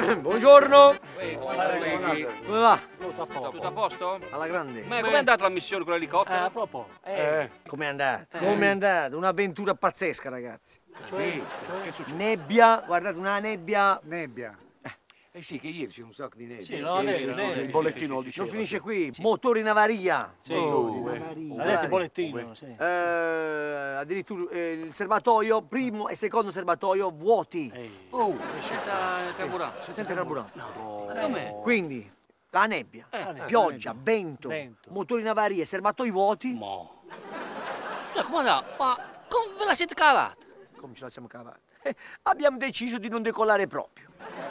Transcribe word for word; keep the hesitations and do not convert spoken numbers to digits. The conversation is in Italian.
Buongiorno. Come va? Tutto a posto. Tutto a posto? Alla grande. Ma com'è andata la missione con l'elicottero? Eh, proprio. Eh. Com'è andata? Com'è andata? Un'avventura pazzesca, ragazzi. Sì. Che succede? Nebbia, guardate, una nebbia. Nebbia. Eh sì, che ieri c'è un sacco di neve. Sì, non l'ho detto, detto. Il bollettino lo diceva. Non finisce qui. Motori in avaria. Sì. Motori in avaria. Ha detto il bollettino, sì. Eh, addirittura eh, il serbatoio, primo e secondo serbatoio vuoti. Oh, senza carburante. Senza carburante. Com'è? Quindi, la nebbia, pioggia, vento, Vento. motori in avaria, serbatoi vuoti. Ma... Scusa, comandante, ma come ve la siete cavata? Come ce la siamo cavata? Eh, abbiamo deciso di non decollare proprio.